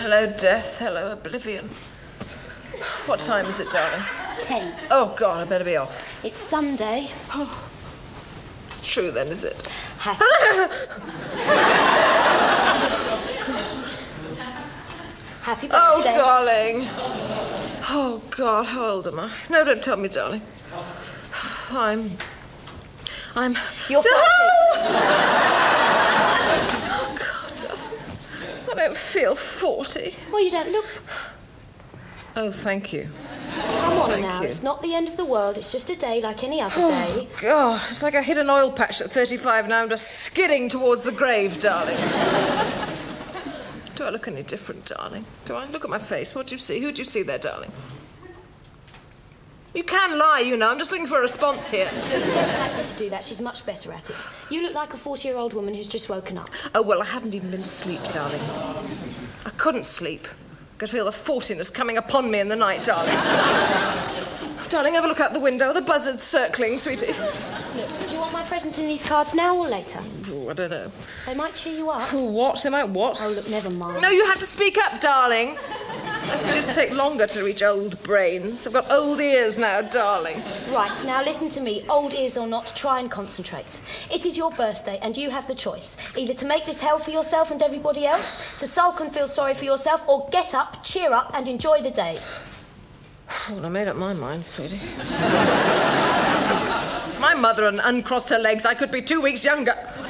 Hello, death. Hello, oblivion. What time is it, darling? 10. Oh, God, I better be off. It's Sunday. Oh, it's true, then, is it? Happy. Happy birthday. Oh, darling. Oh, God, how old am I? No, don't tell me, darling. I'm... You're 40. Oh, God, darling. I don't feel 40. Well, you don't look... Oh, thank you. Come on Thank now, you. it's not the end of the world, it's just a day like any other Oh, day. God, it's like I hit an oil patch at 35 and now I'm just skidding towards the grave, darling. Do I look any different, darling? Do I? Look at my face. What do you see? Who do you see there, darling? You can lie, you know. I'm just looking for a response here. Ask her to do that, she's much better at it. You look like a 40-year-old woman who's just woken up. Oh, well, I haven't even been asleep, darling. I couldn't sleep. I could feel the 40ness coming upon me in the night, darling. Darling, have a look out the window. The buzzards circling, sweetie. Look, do you want my present in these cards now or later? Oh, I don't know. They might cheer you up. Oh, what? They might what? Oh, look, never mind. No, you have to speak up, darling. Let's just take longer to reach old brains. I've got old ears now, darling. Right, now listen to me. Old ears or not, try and concentrate. It is your birthday and you have the choice. Either to make this hell for yourself and everybody else, to sulk and feel sorry for yourself, or get up, cheer up and enjoy the day. Well, I made up my mind, sweetie. My mother hadn't uncrossed her legs. I could be 2 weeks younger.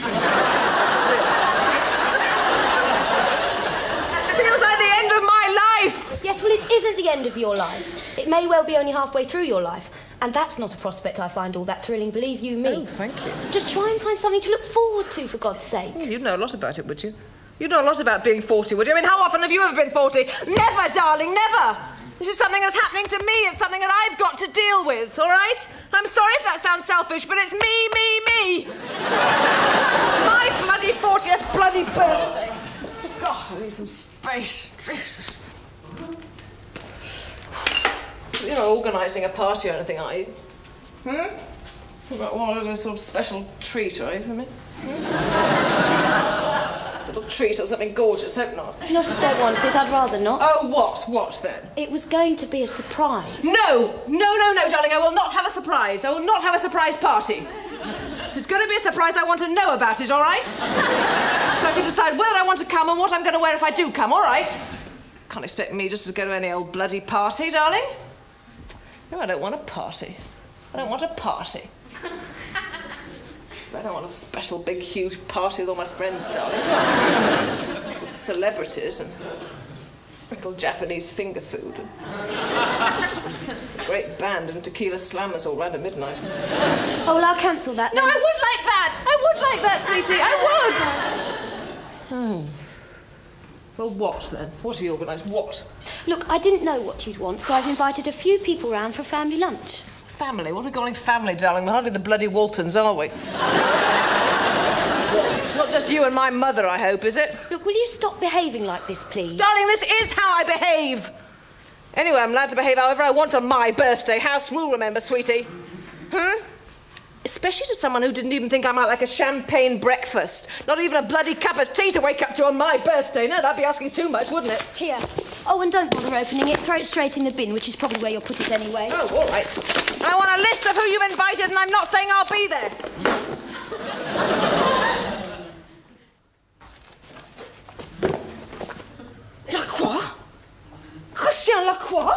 Feels like the end of my life. Yes, well, it isn't the end of your life. It may well be only halfway through your life. And that's not a prospect I find all that thrilling, believe you me. Oh, thank you. Just try and find something to look forward to, for God's sake. Well, you'd know a lot about it, would you? You'd know a lot about being 40, would you? I mean, how often have you ever been 40? Never, darling, never. This is something that's happening to me. It's something that I've got to deal with, all right? I'm sorry if that sounds selfish, but it's me. It's my bloody 40th bloody birthday. God, I need some space. Jesus. You're not organising a party or anything, are you? You've got one of a sort of special treat, are you, for me? Little treat or something gorgeous, hope not. Not if they want it, I'd rather not. Oh, what? What, then? It was going to be a surprise. No, darling, I will not have a surprise. I will not have a surprise party. It's going to be a surprise. I want to know about it, all right? So I can decide whether I want to come and what I'm going to wear if I do come, all right? Can't expect me just to go to any old bloody party, darling. No, I don't want a party. I don't want a party. I don't want a special, big, huge party with all my friends, darling. Some celebrities and little Japanese finger food. And a great band and tequila slammers all round at midnight. Oh, well, I'll cancel that then. No, I would like that! I would like that, sweetie, I would! Oh. Well, what, then? What have you organised? What? Look, I didn't know what you'd want, so I've invited a few people round for a family lunch. Family? What are we calling family, darling? We're hardly the bloody Waltons, are we? Not just you and my mother, I hope, is it? Look, will you stop behaving like this, please? Darling, this is how I behave. Anyway, I'm allowed to behave however I want on my birthday. House rule, remember, sweetie? Especially to someone who didn't even think I might like a champagne breakfast. Not even a bloody cup of tea to wake up to on my birthday. No, that'd be asking too much, wouldn't it? Here. Oh, and don't bother opening it. Throw it straight in the bin, which is probably where you'll put it anyway. Oh, all right. I want a list of who you've invited, and I'm not saying I'll be there. Lacroix? Christian Lacroix?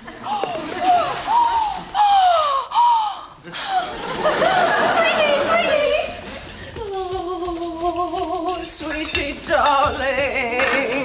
Sweetie, darling.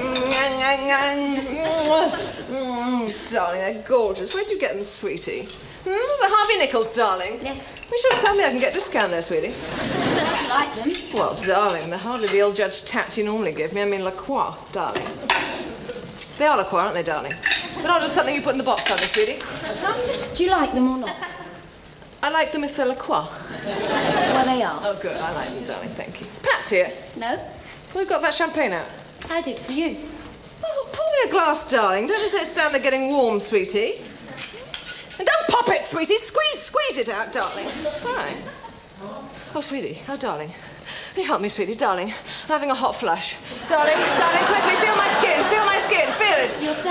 Darling, they're gorgeous. Where'd you get them, sweetie? Was it Harvey Nichols, darling? Yes. You should tell me I can get a discount there, sweetie. You like them? Well, darling, they're hardly the old Judge Tat you normally give me. I mean, Lacroix, darling. They are Lacroix, aren't they, darling? They're not just something you put in the box, are they, sweetie? Do you like them or not? I like them if they're Lacroix. Well, they are. Oh, good. I like them, darling. Thank you. Is Pat's here? No? We've got that champagne out. I did for you. Oh, pour me a glass, darling. Don't just let it stand there getting warm, sweetie. And don't pop it, sweetie. Squeeze it out, darling. All right. Oh, sweetie. Oh, darling. Will you help me, sweetie? Darling, I'm having a hot flush. Darling, quickly, feel my skin.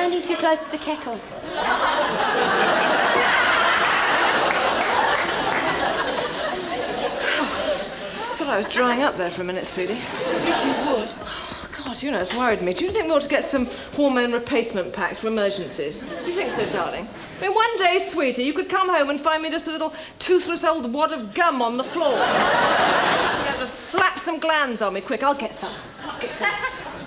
standing too close to the kettle. I thought I was drying up there for a minute, sweetie. I wish you would. God, you know, it's worried me. Do you think we ought to get some hormone replacement packs for emergencies? Do you think so, darling? I mean, one day, sweetie, you could come home and find me just a little toothless old wad of gum on the floor. You have to slap some glands on me. Quick, I'll get some. I'll get some.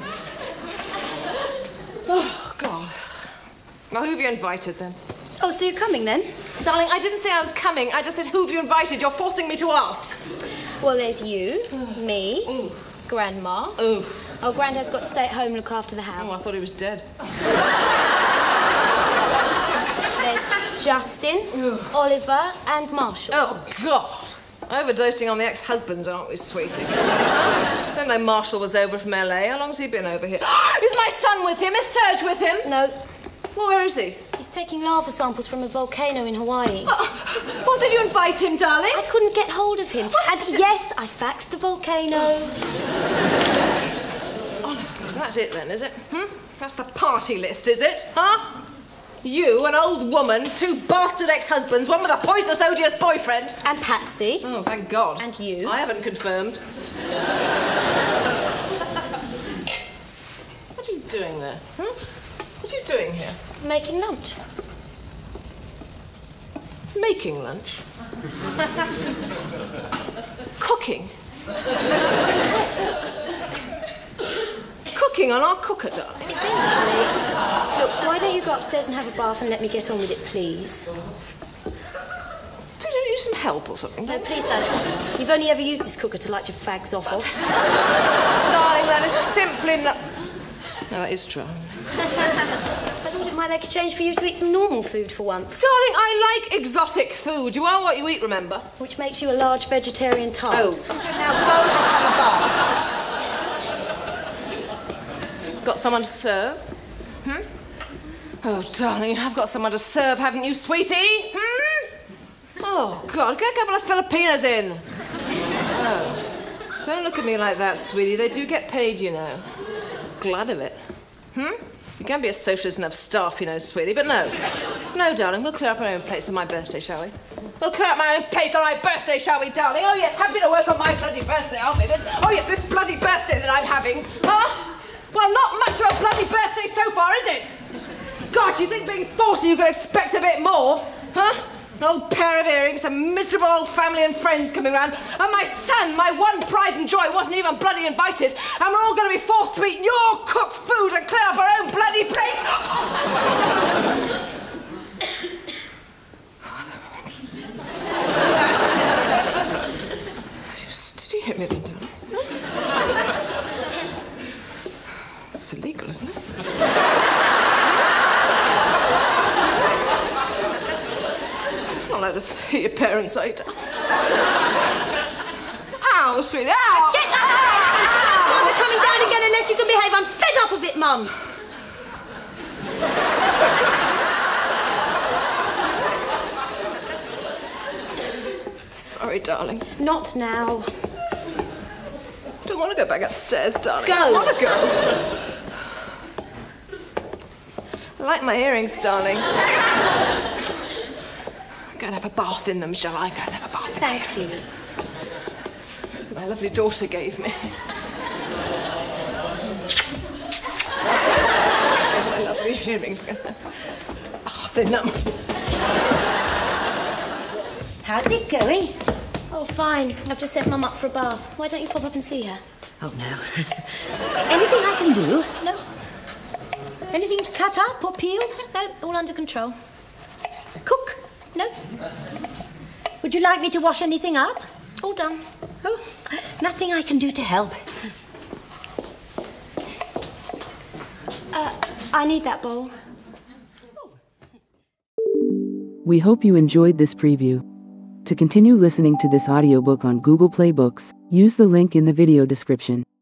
Oh, God. Well, who have you invited, then? Oh, so you're coming, then? Darling, I didn't say I was coming. I just said, who have you invited? You're forcing me to ask. Well, there's you, me, Grandma. Ooh. Oh, Grandad's got to stay at home and look after the house. Oh, I thought he was dead. There's Justin, Oliver and Marshall. Oh, God. Overdosing on the ex-husbands, aren't we, sweetie? Don't know Marshall was over from LA. How long's he been over here? Is my son with him? Is Serge with him? No. Well, where is he? He's taking lava samples from a volcano in Hawaii. Well, did you invite him, darling? I couldn't get hold of him. And yes, I faxed the volcano. Honestly, so that's it then, is it? That's the party list, is it? Huh? You, an old woman, 2 bastard ex-husbands, one with a poisonous, odious boyfriend. And Patsy. Oh, thank God. And you. I haven't confirmed. What are you doing there? What are you doing here? Making lunch. Making lunch? Cooking? Cooking on our cooker, darling? Eventually. Look, why don't you go upstairs and have a bath and let me get on with it, please? Don't you need some help or something? No, please don't. You've only ever used this cooker to light your fags off of. Darling, that is simply not... No, that is true. I thought it might make a change for you to eat some normal food for once. Darling, I like exotic food. You are what you eat, remember? Which makes you a large vegetarian tart. Oh. Now go and have a bath. Got someone to serve? Oh, darling, you have got someone to serve, haven't you, sweetie? Oh, God, get a couple of Filipinas in. Oh. Don't look at me like that, sweetie. They do get paid, you know. Glad of it. You can be a socialist and have staff, you know, sweetie, but no. No, darling, we'll clear up our own place on my birthday, shall we? We'll clear up my own place on my birthday, shall we, darling? Oh, yes, happy to work on my bloody birthday, aren't we? This bloody birthday that I'm having. Huh? Well, not much of a bloody birthday so far, is it? God, you think being 40 you could expect a bit more? Huh? An old pair of earrings, some miserable old family and friends coming round, and my son, my one pride and joy, wasn't even bloody invited, and we're all going to be forced to eat your cooked food and clear up our own bloody plate. Did you hit me then, darling? It's illegal, isn't it? Not let us hit your parents' side. Ow, sweetie, ow! Get upstairs! I'm not coming down again unless you can behave. I'm fed up of it, Mum. Sorry, darling. Not now. Don't want to go back upstairs, darling. Go. I want to go. I like my earrings, darling. Go and have a bath in them, shall I? Go and have a bath in them. Thank you. My lovely daughter gave me. My lovely earrings. Oh, they're numb. How's it going? Oh, fine. I've just sent Mum up for a bath. Why don't you pop up and see her? Oh, no. Anything I can do? No. Anything to cut up or peel? No, all under control. Cook? No, Would you like me to wash anything up? all done. Oh, nothing I can do to help. I need that bowl. We hope you enjoyed this preview. To continue listening to this audiobook on Google Play Books, use the link in the video description.